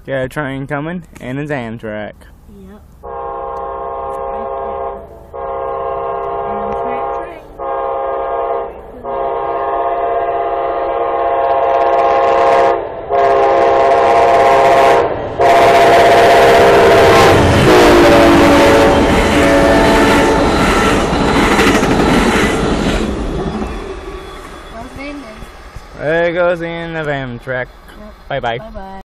Got a train coming, and it's Amtrak. Yep. Amtrak train. There goes the end of Amtrak. Yep. Bye bye. Bye bye.